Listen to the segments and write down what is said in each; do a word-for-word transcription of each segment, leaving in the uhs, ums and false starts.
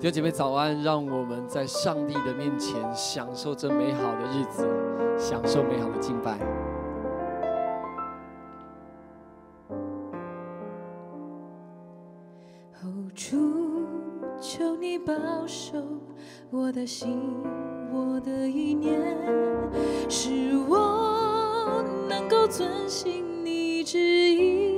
弟兄姐妹早安，让我们在上帝的面前享受这美好的日子，享受美好的敬拜。 哦，主，求你保守我的心，我的意念，使我能够遵行你旨意。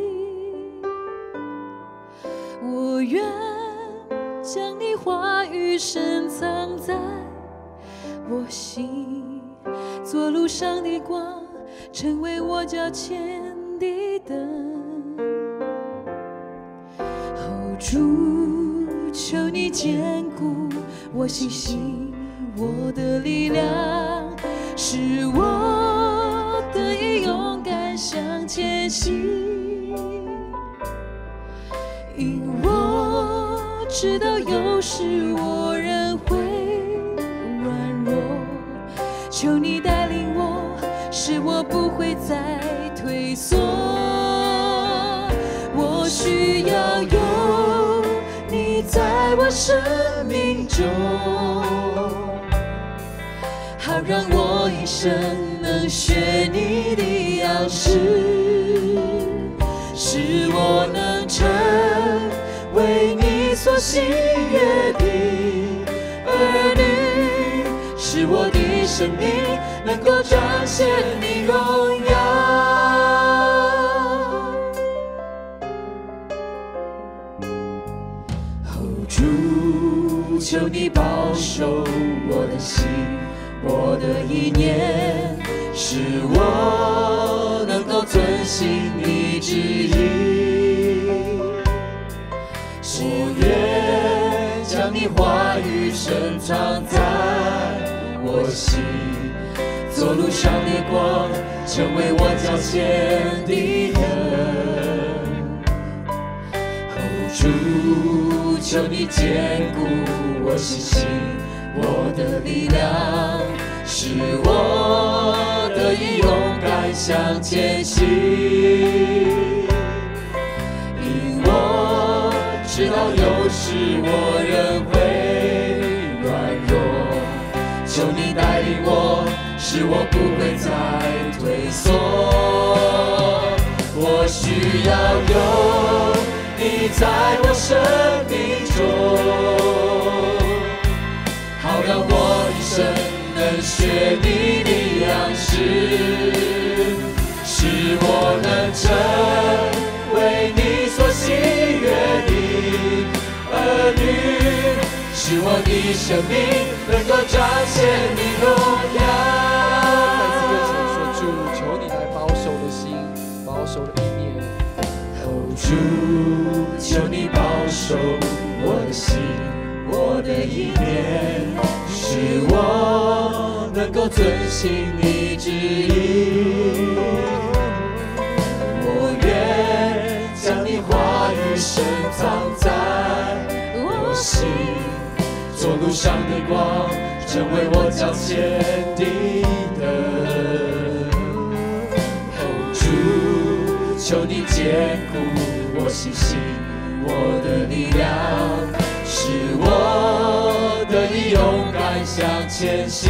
我愿将你话语深藏在我心，做路上的光，成为我脚前的灯。哦，主，求你坚固我信心，我的力量，使我得以勇敢向前行。因我知道有时我仍会软弱，求你带领我，使我不会再退缩。我需要有你在我生命中，好让我一生能学你的样式，使我能成为你所喜悦的儿女，使我的生命能够彰显你荣耀。哦，主，求你保守我的心，我的意念，使我能够遵行你旨意。我愿将你话语深藏在我心，做路上的光，成为我脚前的灯。哦，主，求你坚固我信心，我的力量，使我得以勇敢向前行。因我知道有时我仍会软弱，求你带领我，使我不会再退缩。我需要有你在我生命中，好让我一生能学你的样式，使我能成为你所喜悦的儿女，使我的生命能够彰显你荣耀。 再次跟神说，主，求你来保守我的心，保守我的意念。 哦，主，求你保守我的心，我的意念，使我能够遵行你旨意。我愿将你话语深藏在我心，做路上的光，成为我脚前的灯。哦，主，求你坚固我信心，我的力量，使我得以勇敢向前行。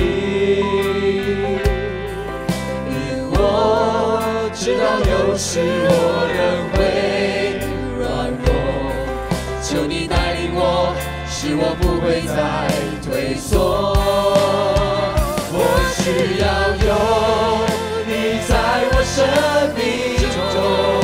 因我知道有时我仍会软弱，求你带领我，使我不会再退缩。我需要有你在我生命中，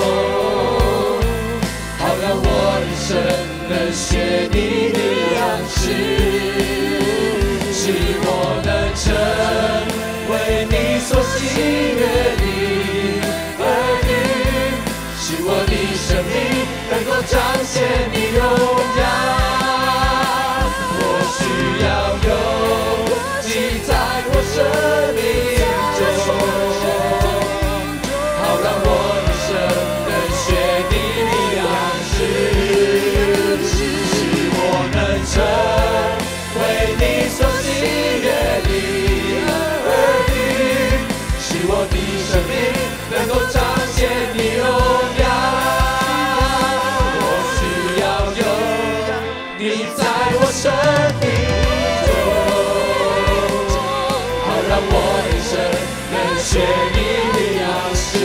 好让我一生能学你的样式，使我能成为你所喜悦的儿女，使我的生命能够彰显你荣耀。我需要有你在我生命中，好让我一生能学你的样式，使我能成为你所喜悦的学你的样式，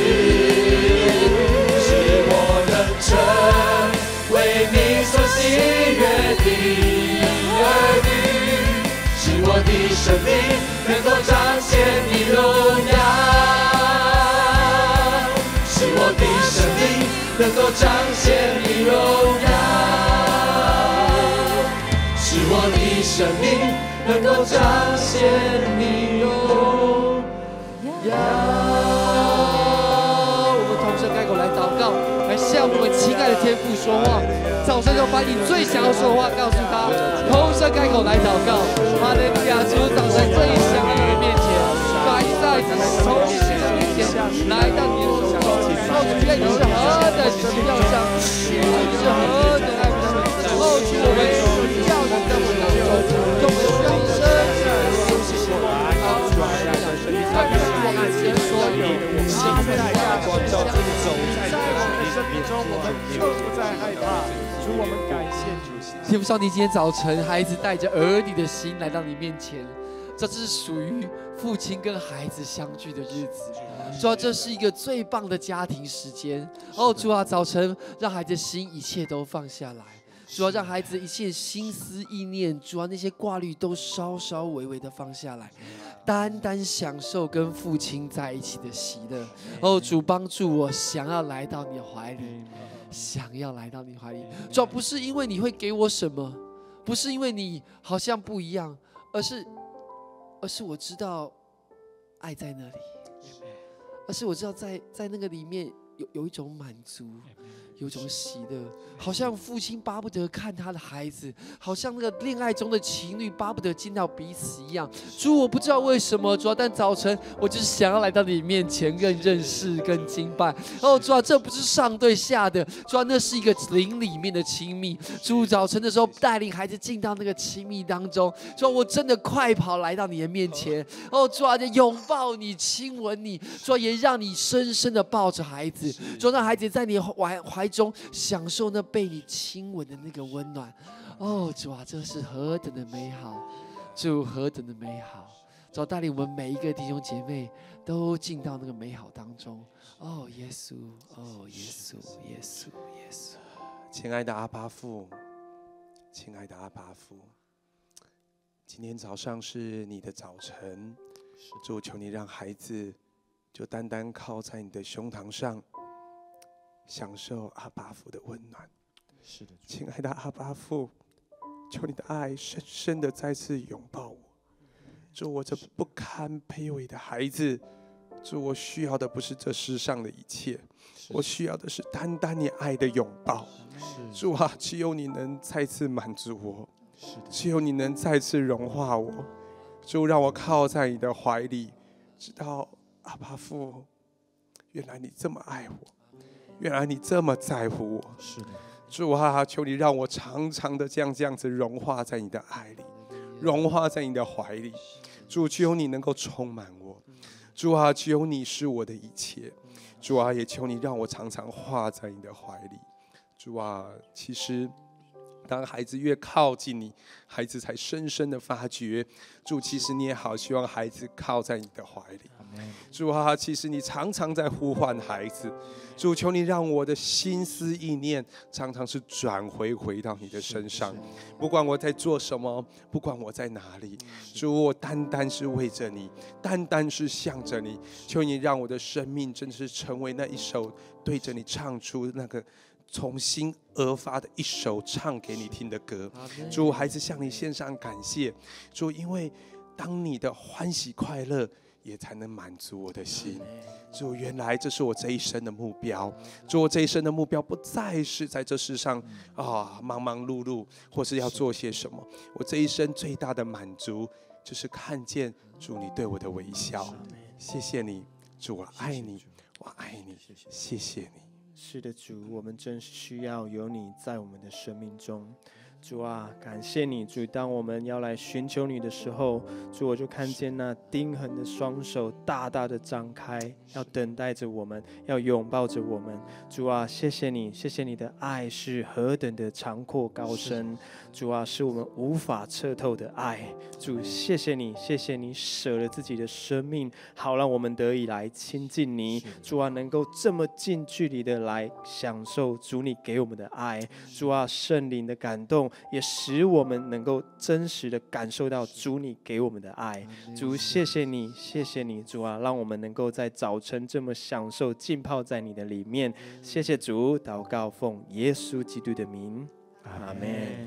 使我能成为你所喜悦的儿女，使我的生命能够彰显你荣耀，使我的生命能够彰显你荣耀，使我的生命能够彰显你荣耀。 我们同声开口来祷告，来向我们亲爱的天父说话。早上就把你最想要说的话告诉他，同声开口来祷告。哈利路亚！主，早晨这一想到你的面前，摆在你从你的面前，来到你的手中。哦，主，愿你是何等奇妙相似，你是何等爱我们。哦，主，我们需要你在我们当中，我们需要你深深的休息我们。好，主啊，在我们前所有心在大光照这里走在我们的生命中，我们就不再害怕。主，我们感谢主。天父上帝，今天早晨，孩子带着儿女的心来到你面前，这是属于父亲跟孩子相聚的日子。主啊，这是一个最棒的家庭时间。哦，主啊，早晨让孩子心一切都放下来。主啊，让孩子一切心思意念，主啊，那些挂虑都稍稍微微的放下来，单单享受跟父亲在一起的喜乐。哦，主帮助我，想要来到你的怀里，想要来到你怀里。主啊，不是因为你会给我什么，不是因为你好像不一样，而是，而是我知道爱在那里，而是我知道在在那个里面有有一种满足。有一种喜乐，好像父亲巴不得看他的孩子，好像那个恋爱中的情侣巴不得见到彼此一样。主，我不知道为什么，主啊，但早晨我就是想要来到你面前，更认识、更敬拜。哦，主啊，这不是上对下的，主啊，那是一个灵里面的亲密。主，早晨的时候带领孩子进到那个亲密当中，主啊，我真的快跑来到你的面前。哦，主啊，拥抱你、亲吻你，主啊，也让你深深的抱着孩子，主啊，让孩子在你怀怀中享受那被你亲吻的那个温暖。哦，主啊，这是何等的美好！主，何等的美好！主，带领我们每一个弟兄姐妹都进到那个美好当中。哦，耶稣！哦，耶稣！耶稣！耶稣！ 亲爱的阿爸父，亲爱的阿爸父，今天早上是你的早晨，主，求你让孩子就单单靠在你的胸膛上，享受阿爸父的温暖。是的，亲爱的阿爸父，求你的爱深深的再次拥抱我。主，我这不堪卑微的孩子，主，我需要的不是这世上的一切，我需要的是单单你爱的拥抱。主啊，只有你能再次满足我，只有你能再次融化我。主，让我靠在你的怀里，知道阿爸父，原来你这么爱我，原来你这么在乎我。是的，主啊，求你让我常常的这样这样子融化在你的爱里，融化在你的怀里。主，只有你能够充满我。主啊，只有你是我的一切。主啊，也求你让我常常化在你的怀里。主啊，其实当孩子越靠近你，孩子才深深的发觉，主，其实你也好希望孩子靠在你的怀里。主啊，其实你常常在呼唤孩子。主，求你让我的心思意念常常是转回回到你的身上，不管我在做什么，不管我在哪里，主，我单单是为着你，单单是向着你。求你让我的生命真是成为那一首对着你唱出那个从心而发的一首唱给你听的歌。主，孩子向你献上感谢。主，因为当你的欢喜快乐也才能满足我的心。主，原来这是我这一生的目标。主，我这一生的目标不再是在这世上啊忙忙碌碌，或是要做些什么。我这一生最大的满足就是看见主你对我的微笑。谢谢你，主，我爱你，我爱你，谢谢你。 是的，主，我们真是需要有你在我们的生命中。 主啊，感谢你，主，当我们要来寻求你的时候，主，我就看见那钉痕的双手大大的张开，要等待着我们，要拥抱着我们。主啊，谢谢你，谢谢你的爱是何等的长阔高深，主啊，是我们无法测透的爱。主，谢谢你，谢谢你舍了自己的生命，好让我们得以来亲近你。主啊，能够这么近距离的来享受主你给我们的爱。主啊，圣灵的感动也使我们能够真实的感受到主你给我们的爱。主，谢谢你，谢谢你，主啊，让我们能够在早晨这么享受浸泡在你的里面。谢谢主，祷告奉耶稣基督的名，阿们。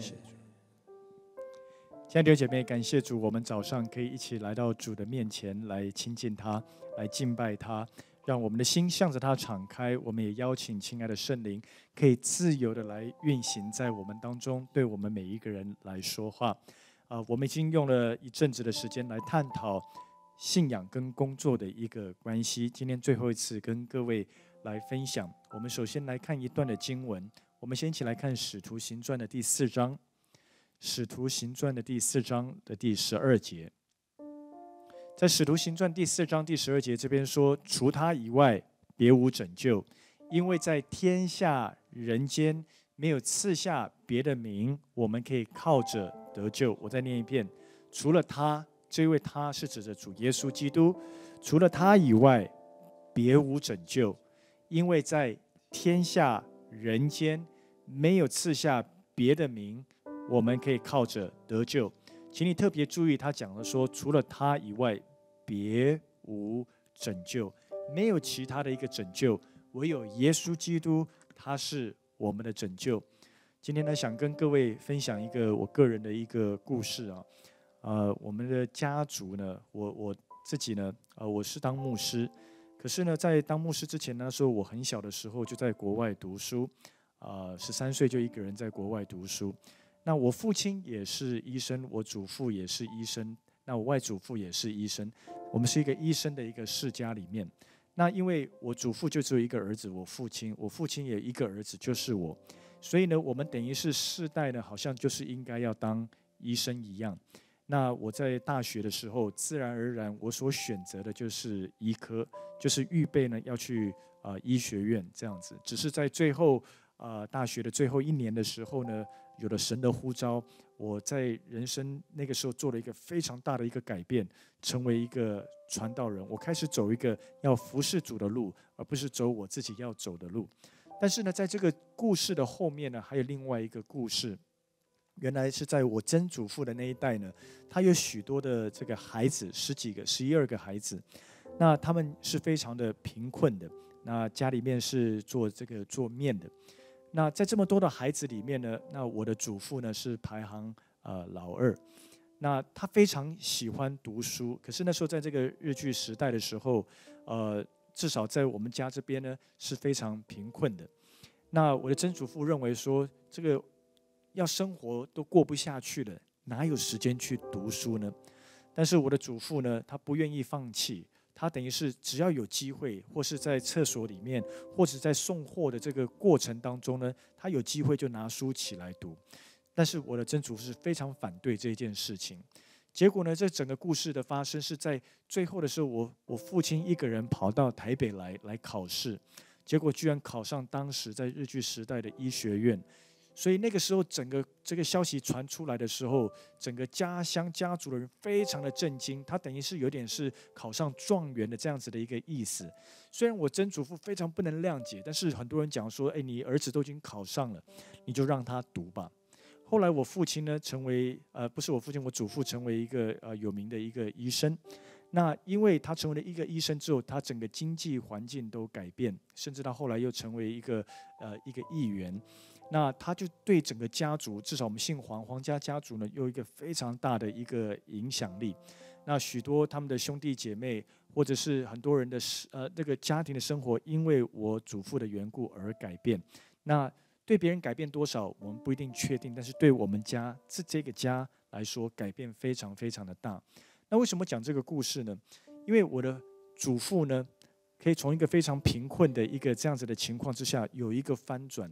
亲爱的弟兄姐妹，感谢主，我们早上可以一起来到主的面前来亲近他，来敬拜他，让我们的心向着他敞开。我们也邀请亲爱的圣灵可以自由的来运行在我们当中，对我们每一个人来说话。呃、我们已经用了一阵子的时间来探讨信仰跟工作的一个关系，今天最后一次跟各位来分享。我们首先来看一段的经文，我们先一起来看《使徒行传》的第四章，《使徒行传》的第四章的第十二节。在《使徒行传》第四章第十二节这边说，除他以外别无拯救，因为在天下人间没有赐下别的名，我们可以靠着得救。我再念一遍，除了他，这位他是指着主耶稣基督，除了他以外别无拯救，因为在天下人间没有赐下别的名，我们可以靠着得救。请你特别注意，他讲了说，除了他以外别无拯救，没有其他的一个拯救，唯有耶稣基督，他是我们的拯救。今天呢，想跟各位分享一个我个人的一个故事啊。呃，我们的家族呢，我我自己呢，呃，我是当牧师，可是呢，在当牧师之前呢，那时候我很小的时候就在国外读书，呃，十三岁就一个人在国外读书。那我父亲也是医生，我祖父也是医生，那我外祖父也是医生，我们是一个医生的一个世家里面。那因为我祖父就只有一个儿子，我父亲，我父亲也一个儿子，就是我，所以呢，我们等于是世代呢，好像就是应该要当医生一样。那我在大学的时候，自然而然我所选择的就是医科，就是预备呢要去呃医学院这样子。只是在最后呃大学的最后一年的时候呢，有了神的呼召，我在人生那个时候做了一个非常大的一个改变，成为一个传道人。我开始走一个要服侍主的路，而不是走我自己要走的路。但是呢，在这个故事的后面呢，还有另外一个故事。原来是在我曾祖父的那一代呢，他有许多的这个孩子，十几个、十一二个孩子。那他们是非常的贫困的，那家里面是做这个做面的。那在这么多的孩子里面呢，那我的祖父呢是排行呃老二。那他非常喜欢读书，可是那时候在这个日据时代的时候，呃，至少在我们家这边呢是非常贫困的。那我的曾祖父认为说，这个要生活都过不下去了，哪有时间去读书呢？但是我的祖父呢，他不愿意放弃，他等于是只要有机会，或是在厕所里面，或者在送货的这个过程当中呢，他有机会就拿书起来读。但是我的曾祖父是非常反对这件事情。结果呢，这整个故事的发生是在最后的时候，我我父亲一个人跑到台北来来考试，结果居然考上当时在日据时代的医学院。所以那个时候，整个这个消息传出来的时候，整个家乡家族的人非常的震惊。他等于是有点是考上状元的这样子的一个意思。虽然我曾祖父非常不能谅解，但是很多人讲说：“哎，你儿子都已经考上了，你就让他读吧。”后来我父亲呢，成为呃不是我父亲，我祖父成为一个呃有名的一个医生。那因为他成为了一个医生之后，他整个经济环境都改变，甚至他后来又成为一个呃一个议员。那他就对整个家族，至少我们姓黄黄家家族呢，有一个非常大的一个影响力。那许多他们的兄弟姐妹，或者是很多人的呃这个家庭的生活，因为我祖父的缘故而改变。那对别人改变多少，我们不一定确定，但是对我们家这这个家来说，改变非常非常的大。那为什么讲这个故事呢？因为我的祖父呢，可以从一个非常贫困的一个这样子的情况之下，有一个翻转。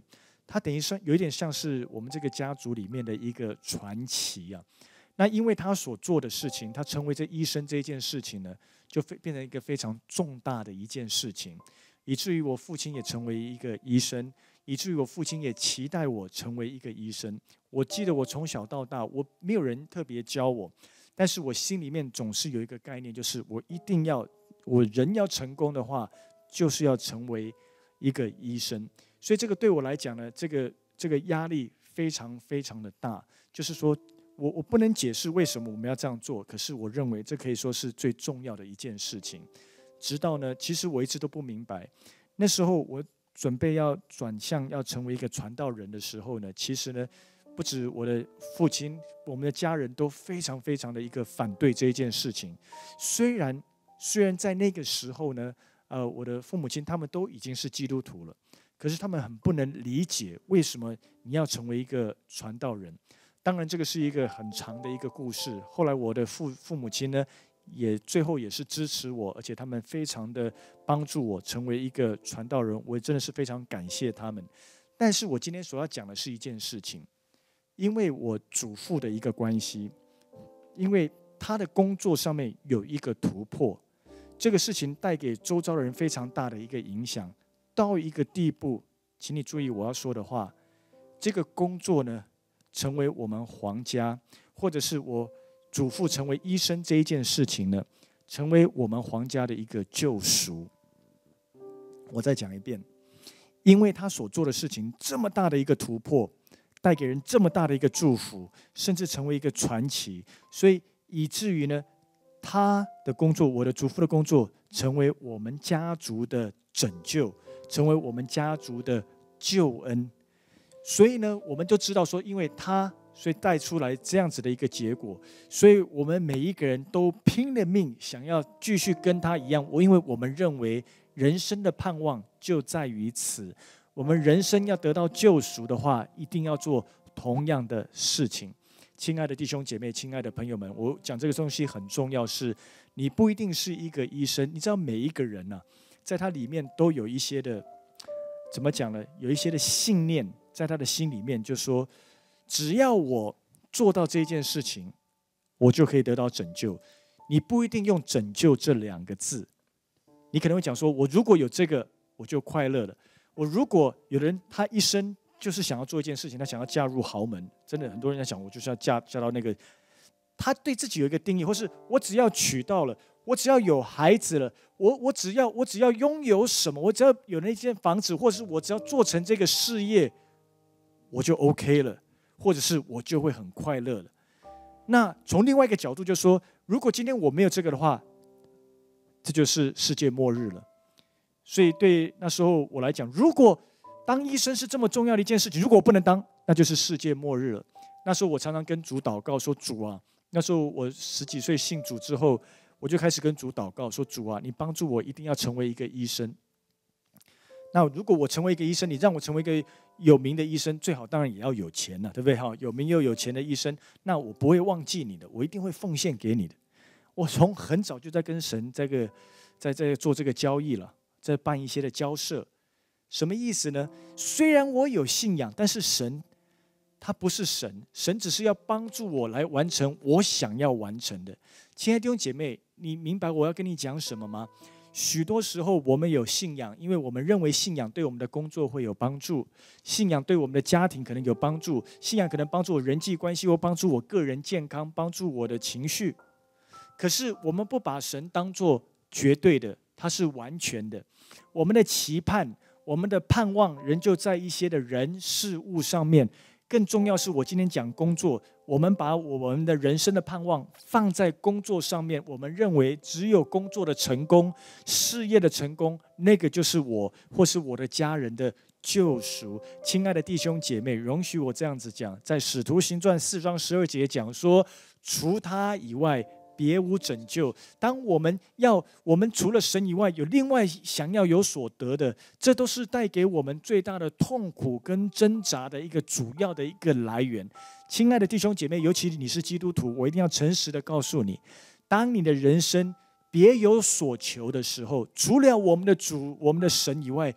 他等于说有一点像是我们这个家族里面的一个传奇啊。那因为他所做的事情，他成为这医生这件事情呢，就变成一个非常重大的一件事情，以至于我父亲也成为一个医生，以至于我父亲也期待我成为一个医生。我记得我从小到大，我没有人特别教我，但是我心里面总是有一个概念，就是我一定要，我人要成功的话，就是要成为一个医生。所以这个对我来讲呢，这个这个压力非常非常的大，就是说。我我不能解释为什么我们要这样做，可是我认为这可以说是最重要的一件事情。直到呢，其实我一直都不明白，那时候我准备要转向要成为一个传道人的时候呢，其实呢，不止我的父亲，我们的家人都非常非常的一个反对这一件事情。虽然虽然在那个时候呢，呃，我的父母亲他们都已经是基督徒了，可是他们很不能理解为什么你要成为一个传道人。当然，这个是一个很长的一个故事。后来我的父父母亲呢，也最后也是支持我，而且他们非常的帮助我成为一个传道人，我真的是非常感谢他们。但是我今天所要讲的是一件事情，因为我祖父的一个关系，因为他的工作上面有一个突破，这个事情带给周遭的人非常大的一个影响，到一个地步，请你注意我要说的话，这个工作呢，成为我们皇家，或者是我祖父成为医生这一件事情呢，成为我们皇家的一个救赎。我再讲一遍，因为他所做的事情这么大的一个突破，带给人这么大的一个祝福，甚至成为一个传奇，所以以至于呢，他的工作，我的祖父的工作，成为我们家族的拯救，成为我们家族的救恩。所以呢，我们就知道说，因为他，所以带出来这样子的一个结果。所以我们每一个人都拼了命想要继续跟他一样。我因为我们认为人生的盼望就在于此。我们人生要得到救赎的话，一定要做同样的事情。亲爱的弟兄姐妹，亲爱的朋友们，我讲这个东西很重要，是你不一定是一个医生，你知道每一个人啊，在他里面都有一些的，怎么讲呢？有一些的信念。在他的心里面就说，只要我做到这件事情，我就可以得到拯救。你不一定用拯救这两个字，你可能会讲说，我如果有这个，我就快乐了。我如果有人他一生就是想要做一件事情，他想要嫁入豪门，真的很多人在想，我就是要嫁嫁到那个，他对自己有一个定义，或是我只要娶到了，我只要有孩子了，我我只要我只要拥有什么，我只要有那间房子，或是我只要做成这个事业，我就 OK 了，或者是我就会很快乐了。那从另外一个角度就说，如果今天我没有这个的话，这就是世界末日了。所以对那时候我来讲，如果当医生是这么重要的一件事情，如果我不能当，那就是世界末日了。那时候我常常跟主祷告说，主啊，那时候我十几岁信主之后，我就开始跟主祷告说，主啊，你帮助我一定要成为一个医生。那如果我成为一个医生，你让我成为一个有名的医生，最好当然也要有钱了，对不对？哈，有名又有钱的医生，那我不会忘记你的，我一定会奉献给你的。我从很早就在跟神这个在在做这个交易了，在办一些的交涉。什么意思呢？虽然我有信仰，但是神他不是神，神只是要帮助我来完成我想要完成的。亲爱的弟兄姐妹，你明白我要跟你讲什么吗？许多时候我们有信仰，因为我们认为信仰对我们的工作会有帮助，信仰对我们的家庭可能有帮助，信仰可能帮助我人际关系，或帮助我个人健康，帮助我的情绪。可是我们不把神当作绝对的，他是完全的。我们的期盼，我们的盼望仍旧在一些的人事物上面。更重要是我今天讲工作，我们把我们的人生的盼望放在工作上面，我们认为只有工作的成功，事业的成功，那个就是我或是我的家人的救赎。亲爱的弟兄姐妹，容许我这样子讲，在使徒行传四章十二节讲说，除他以外别无拯救。当我们要我们除了神以外有另外想要有所得的，这都是带给我们最大的痛苦跟挣扎的一个主要的一个来源。亲爱的弟兄姐妹，尤其你是基督徒，我一定要诚实的告诉你，当你的人生别有所求的时候，除了我们的主我们的神以外，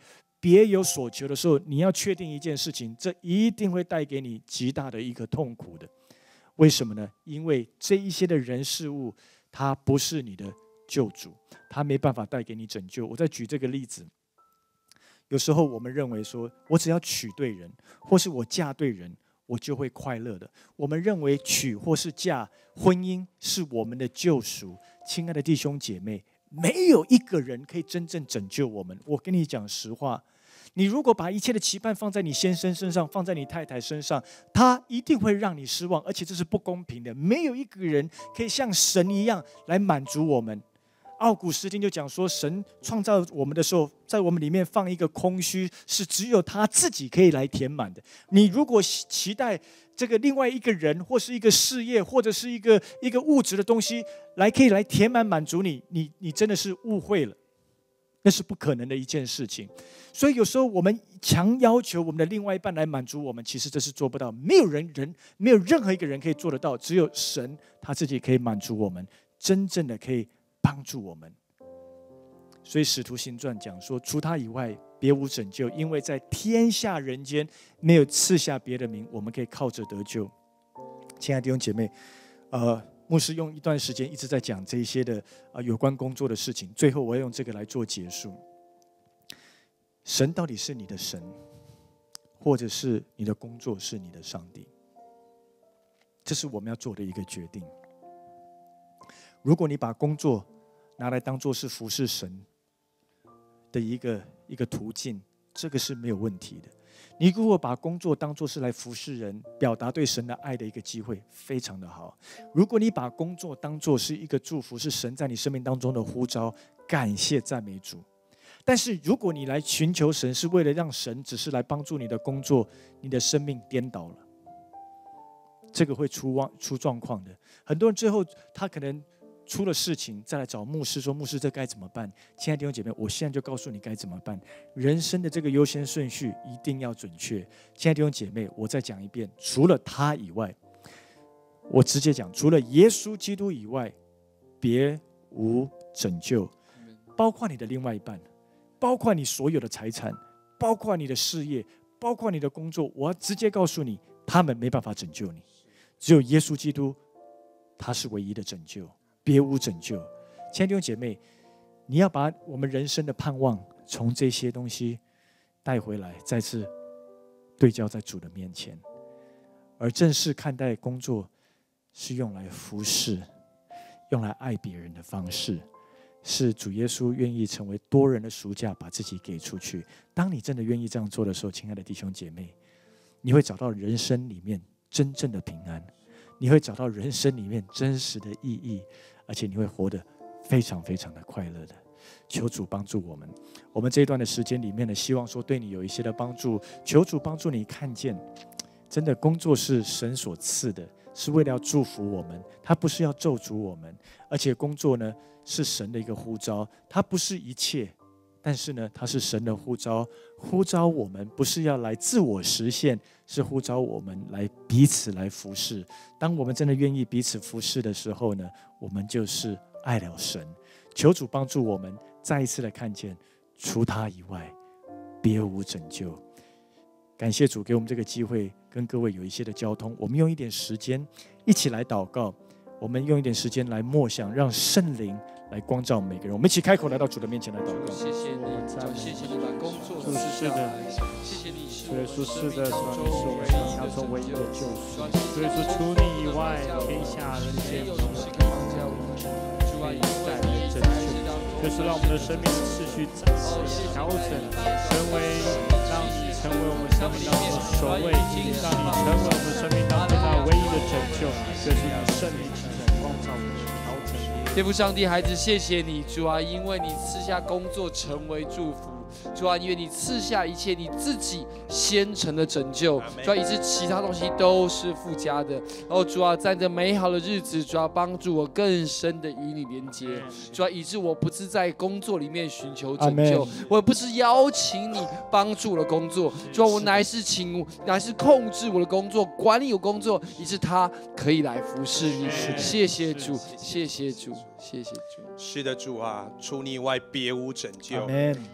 别有所求的时候，你要确定一件事情，这一定会带给你极大的一个痛苦的。为什么呢？因为这一些的人事物，它不是你的救主，它没办法带给你拯救。我再举这个例子，有时候我们认为说，我只要娶对人，或是我嫁对人，我就会快乐的。我们认为娶或是嫁，婚姻是我们的救赎。亲爱的弟兄姐妹，没有一个人可以真正拯救我们。我跟你讲实话，你如果把一切的期盼放在你先生身上，放在你太太身上，他一定会让你失望，而且这是不公平的。没有一个人可以像神一样来满足我们。奥古斯丁就讲说，神创造我们的时候，在我们里面放一个空虚，是只有他自己可以来填满的。你如果期待这个另外一个人，或是一个事业，或者是一个一个物质的东西来可以来填满满足你，你你真的是误会了，那是不可能的一件事情。所以有时候我们强要求我们的另外一半来满足我们，其实这是做不到。没有人人没有任何一个人可以做得到，只有神他自己可以满足我们，真正的可以帮助我们。所以使徒行传讲说，除他以外别无拯救，因为在天下人间没有赐下别的名，我们可以靠着得救。亲爱的弟兄姐妹，呃，牧师用一段时间一直在讲这一些的、呃、有关工作的事情，最后我要用这个来做结束。神到底是你的神，或者是你的工作是你的上帝？这是我们要做的一个决定。如果你把工作拿来当作是服侍神的一个一个途径，这个是没有问题的。你如果把工作当作是来服侍人、表达对神的爱的一个机会，非常的好。如果你把工作当作是一个祝福，是神在你生命当中的呼召，感谢赞美主。但是如果你来寻求神是为了让神只是来帮助你的工作，你的生命颠倒了，这个会出出状况的。很多人最后他可能出了事情，再来找牧师说，牧师这该怎么办？亲爱的弟兄姐妹，我现在就告诉你该怎么办。人生的这个优先顺序一定要准确。亲爱的弟兄姐妹，我再讲一遍，除了他以外，我直接讲，除了耶稣基督以外，别无拯救。包括你的另外一半，包括你所有的财产，包括你的事业，包括你的工作，我要直接告诉你，他们没办法拯救你。只有耶稣基督，他是唯一的拯救，别无拯救。亲爱的弟兄姐妹，你要把我们人生的盼望从这些东西带回来，再次对焦在主的面前。而正式看待工作是用来服侍、用来爱别人的方式，是主耶稣愿意成为多人的赎价，把自己给出去。当你真的愿意这样做的时候，亲爱的弟兄姐妹，你会找到人生里面真正的平安，你会找到人生里面真实的意义，而且你会活得非常非常的快乐的。求主帮助我们。我们这一段的时间里面呢，希望说对你有一些的帮助。求主帮助你看见，真的工作是神所赐的，是为了要祝福我们，它不是要咒诅我们。而且工作呢，是神的一个呼召，它不是一切，但是呢，它是神的呼召。呼召我们不是要来自我实现，是呼召我们来彼此来服侍。当我们真的愿意彼此服侍的时候呢，我们就是爱了神。求主帮助我们再一次的看见，除他以外别无拯救。感谢主给我们这个机会，跟各位有一些的交通。我们用一点时间一起来祷告，我们用一点时间来默想，让圣灵来光照每个人。我们一起开口来到主的面前来祷告。 谢谢你，谢谢你把工作赐下来，谢谢你是我是的， 生命中唯一要做唯一的救赎。 所以说， 除你以外，天下人间没有人是可以叫我们主啊，因为你拯救，就是让我们的生命次序调整，成为让你成为我们生命当中的首位，让你成为我们生命当中的唯一的拯救，就是你圣灵之手光照我们的调整。 天父上帝，孩子，谢谢你，主啊，因为你赐下工作成为祝福。主啊，因为你赐下一切你自己先成的拯救，主啊，以致其他东西都是附加的。哦，主啊，在这美好的日子，主啊，帮助我更深的与你连接。主啊，以致我不是在工作里面寻求拯救，我也不是邀请你帮助我的工作。主啊，我乃是请，乃是控制我的工作，管理我工作，以致他可以来服侍你。谢谢主，谢谢主，谢谢主。 是的，主啊，除你以外别无拯救。 Amen. 除你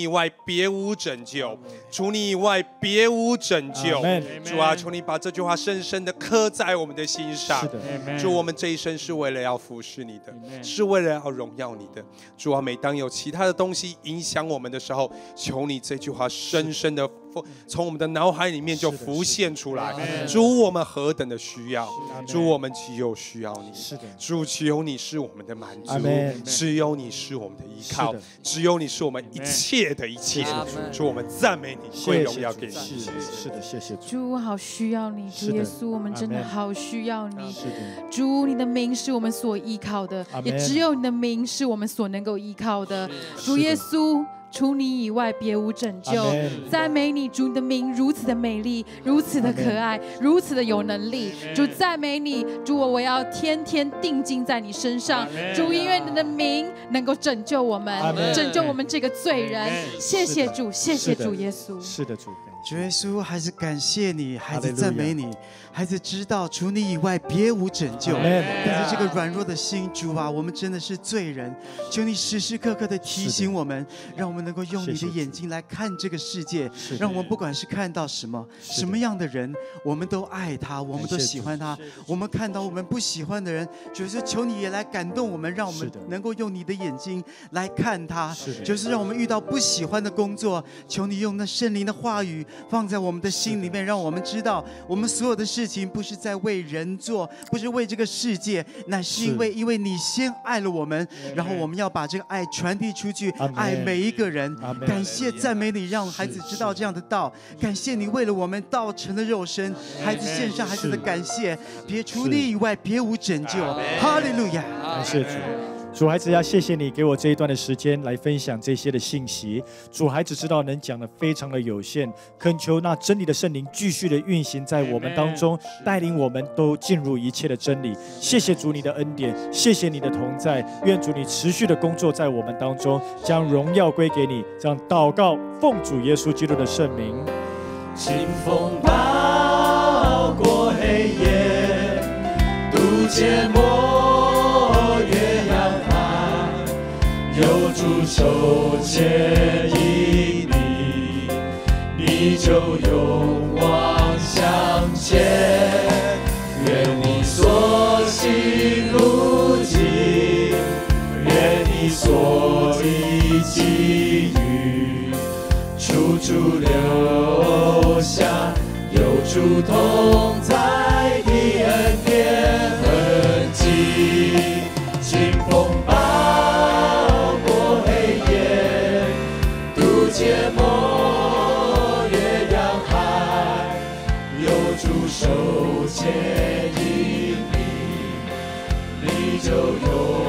你以外别无拯救，除你以外别无拯救。主啊，求你把这句话深深的刻在我们的心上。主，我们这一生是为了要服侍你的，是为了要荣耀你的。主啊，每当有其他的东西影响我们的时候，求你这句话深深的从我们的脑海里面就浮现出来。主，我们何等的需要，主，我们只有需要你。主，只有你是我们的满足，只有你是我们的依靠，只有你是我们一切的一切。主，我们赞美你，归荣耀给你。 是的，谢谢主。 主，我好需要你，主耶稣，我们真的好需要你。主，你的名是我们所依靠的，也只有你的名是我们所能够依靠的。主耶稣，除你以外别无拯救。赞美你，主，你的名如此的美丽，如此的可爱，如此的有能力。主，赞美你，主，我我要天天定睛在你身上。主，因为你的名能够拯救我们，拯救我们这个罪人。谢谢主，谢谢主耶稣。 是的，主。 主耶稣，孩子感谢你，孩子赞美你，孩子知道除你以外别无拯救。但是这个软弱的心，主啊，我们真的是罪人，求你时时刻刻的提醒我们，让我们能够用你的眼睛来看这个世界，让我们不管是看到什么什么样的人，我们都爱他，我们都喜欢他。我们看到我们不喜欢的人，主是求你也来感动我们，让我们能够用你的眼睛来看他。就是让我们遇到不喜欢的工作，求你用那圣灵的话语放在我们的心里面，让我们知道我们所有的事情不是在为人做，不是为这个世界，乃是因为因为你先爱了我们，然后我们要把这个爱传递出去，爱每一个人。感谢赞美你，让孩子知道这样的道。感谢你为了我们道成了肉身，孩子献上孩子的感谢，别除你以外别无拯救。哈利路亚！ 感谢主。主孩子要谢谢你给我这一段的时间来分享这些的信息。主孩子知道能讲的非常的有限，恳求那真理的圣灵继续的运行在我们当中，带领我们都进入一切的真理。谢谢主你的恩典，谢谢你的同在，愿主你持续的工作在我们当中，将荣耀归给你。这样祷告，奉主耶稣基督的圣名。 清风暴过黑夜，渡阡陌越洋海，有主手牵引你，你就勇往向前。愿你所行如径，愿你所历际遇，处处留下有主同在的恩典痕迹。清风暴过黑夜，渡阡陌越洋海，有主手牵引你，你就有